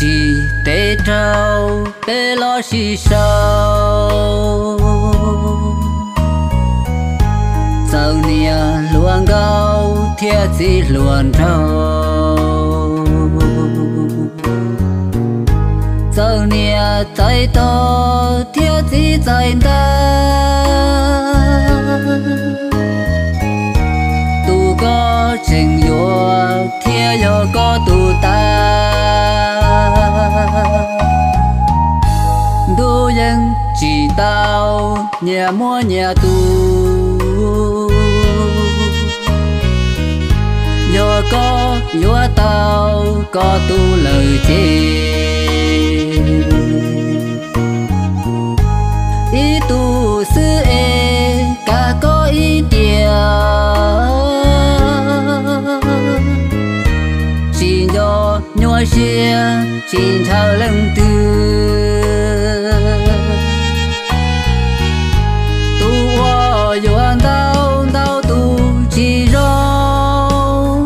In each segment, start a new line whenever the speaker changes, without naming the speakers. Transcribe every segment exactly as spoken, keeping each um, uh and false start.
chỉ tê trâu tê lo xì sâu sau nia luang đâu thiết gì luang trâu sau nia tay to thiết gì tay ta tu có trình dùa thiết yo có tu ta đu dân chỉ tao nhà mua nhà tu yo có yo tao có tu lời chê ý tu sư e cả có ý địa chỉ do nhua xia chỉ thao lần tư tu hoa yo đau đau tu chỉ do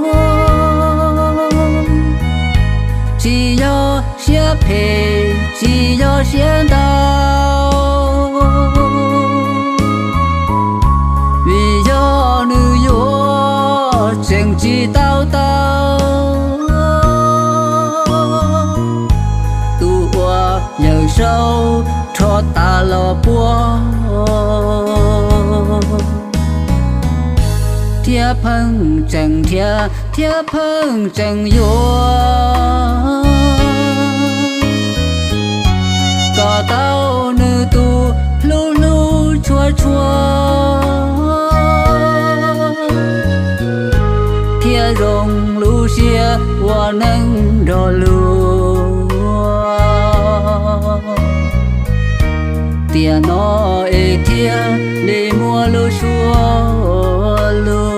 chỉ do xia phê chỉ do xia đau vì do nữ yo chẳng chỉ tao tao tu hoa nhờ sâu cho ta lo bua thiết phăng chẳng thiết thiết phăng chẳng yo có tao nữ tu lu lu chua chua thiết rong lu xia hoa nâng đo lu tiền nó ê thiết để mua lu xua lu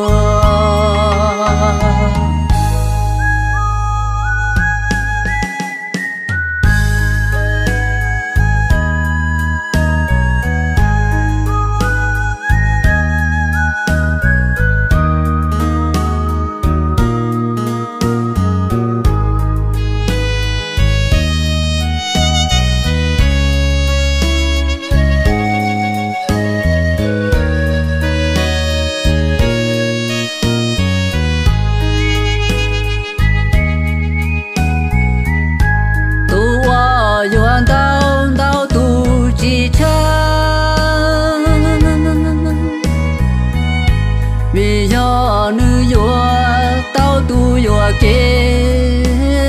vì do nữ yo tao tu yo kê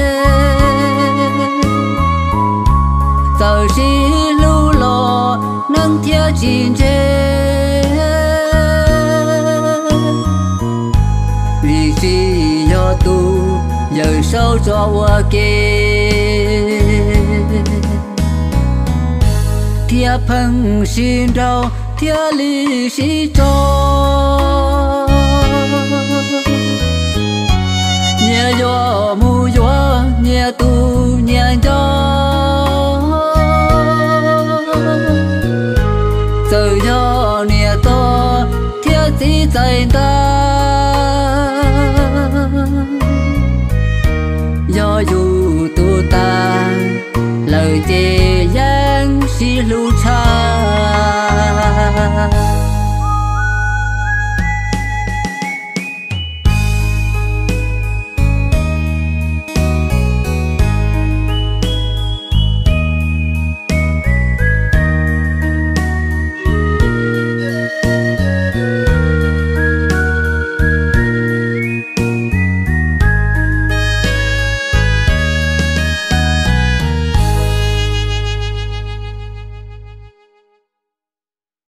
giờ si lu lo nâng theo chín chê vì si yo tu giờ sâu cho yo kê thiết phăng xin đâu thiết lý sĩ cho nhẹ yo mu yo nhẹ tu nhẹ cho giờ yo nhẹ to thiết sĩใจta